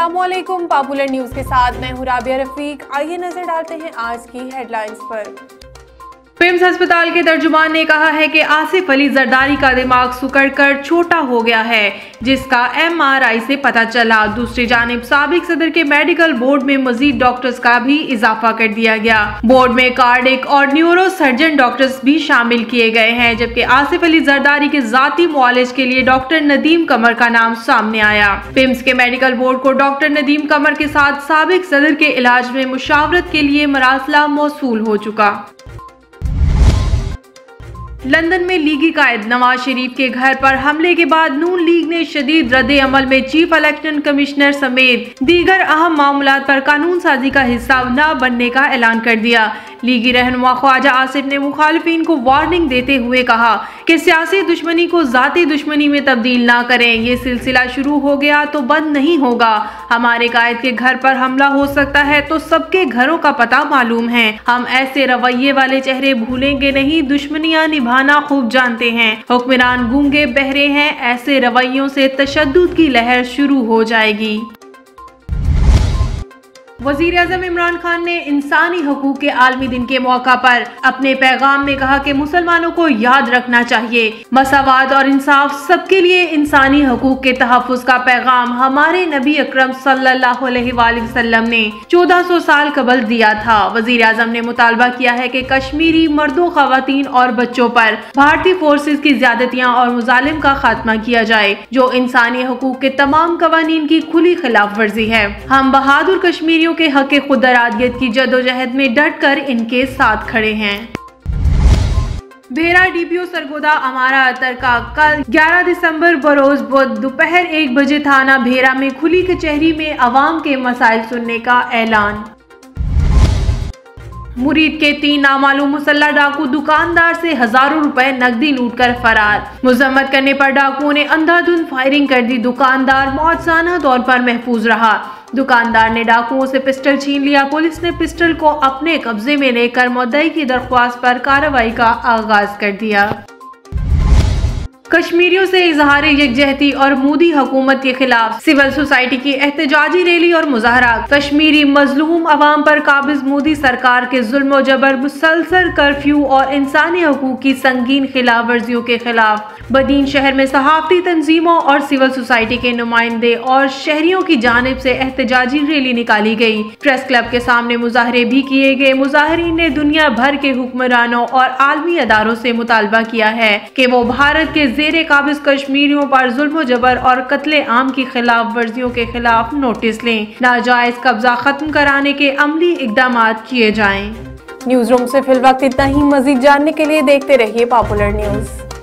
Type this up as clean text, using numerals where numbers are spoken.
अस्सलामुअलैकुम। Popular news के साथ मैं हूं राबिया रफीक। आइए नजर डालते हैं आज की हेडलाइंस पर। पिम्स अस्पताल के तर्जुमान ने कहा है कि आसिफ अली जरदारी का दिमाग सिकुड़कर छोटा हो गया है, जिसका MRI से पता चला। दूसरी जानिब साबिक सदर के मेडिकल बोर्ड में मजीद डॉक्टर्स का भी इजाफा कर दिया गया। बोर्ड में कार्डिक और न्यूरो सर्जन डॉक्टर्स भी शामिल किए गए हैं, जबकि आसिफ अली जरदारी के जाती मुआलिज के लिए डॉक्टर नदीम कमर का नाम सामने आया। पिम्स के मेडिकल बोर्ड को डॉक्टर नदीम कमर के साथ साबिक सदर के इलाज में मुशावरत के लिए मरासला मौसूल हो चुका। लंदन में लीगी कायद नवाज शरीफ के घर पर हमले के बाद नून लीग ने शदीद रद्द अमल में चीफ इलेक्शन कमिश्नर समेत दीगर अहम मामलात पर कानून साजी का हिस्सा न बनने का ऐलान कर दिया। लीगी रहनुमा ख्वाजा आसिफ ने मुखालिफिन को वार्निंग देते हुए कहा कि सियासी दुश्मनी को जाती दुश्मनी में तब्दील ना करें। ये सिलसिला शुरू हो गया तो बंद नहीं होगा। हमारे कायद के घर पर हमला हो सकता है तो सबके घरों का पता मालूम है। हम ऐसे रवैये वाले चेहरे भूलेंगे नहीं। दुश्मनियां निभाना खूब जानते हैं। हुक्मरान गूंगे बहरे हैं। ऐसे रवैयों से तशद्दुद की लहर शुरू हो जाएगी। वज़ीर-ए-आज़म इमरान खान ने इंसानी हकूक़ के आलमी दिन के मौका पर अपने पैगाम में कहा कि मुसलमानों को याद रखना चाहिए, मसावात और इंसाफ सबके लिए इंसानी हकूक़ के तहफ़्फ़ुज़ का पैगाम हमारे नबी अकरम सल्लल्लाहु अलैहि वसल्लम ने 1400 साल कबल दिया था। वज़ीर-ए-आज़म ने मुतालबा किया है कि कश्मीरी मर्दों, ख़वातीन और बच्चों पर भारतीय फोर्सेस की ज़्यादतियाँ और मुज़ालिम का खात्मा किया जाए, जो इंसानी हकूक़ के तमाम कवानीन की खुली खिलाफ वर्जी है। हम बहादुर कश्मीरियों के हक खुद इरादियत की जदोजहद में डट कर इनके साथ खड़े हैं। बेरा DPO सरगोदा अमारा अतर का कल 11 दिसंबर बरोज बुध दोपहर 1 बजे थाना भेरा में खुली कचहरी में अवाम के मसाइल सुनने का ऐलान। मुरीद के 3 नामालूम मुसल्ला डाकू दुकानदार से हजारों रुपए नकदी लूटकर फरार। मुजम्मत करने पर डाकुओं ने अंधाधुंध फायरिंग कर दी। दुकानदार मौजूदा तौर पर महफूज रहा। दुकानदार ने डाकुओं से पिस्टल छीन लिया। पुलिस ने पिस्टल को अपने कब्जे में लेकर मुद्दई की दरख्वास्त पर कार्रवाई का आगाज कर दिया। कश्मीरियों से इजहार यकजहती और मोदी हुकूमत के खिलाफ सिविल सोसाइटी की एहतजाजी रैली और मुजाहरा। कश्मीरी मजलूम अवाम पर काबिज मोदी सरकार के जुल्म जबर, मुसलसल कर्फ्यू और इंसानी हकूक की संगीन खिलाफ वर्जियों के खिलाफ बदीन शहर में सहाफती तंजीमों और सिविल सोसाइटी के नुमाइंदे और शहरियों की जानिब से एहतजाजी रैली निकाली गई। प्रेस क्लब के सामने मुजाहरे भी किए गए। मुजाहरीन ने दुनिया भर के हुक्मरानों और आलमी अदारों से मुतालबा किया है कि वो भारत के जेरे काबिज कश्मीरियों पर जुल्म जबर और कत्ले आम की खिलाफ वर्जियों के खिलाफ नोटिस लें। नाजायज कब्जा खत्म कराने के अमली इकदाम किए जाएं। न्यूज़ रूम से फिलवक्त इतना ही। मजीद जानने के लिए देखते रहिए पॉपुलर न्यूज़।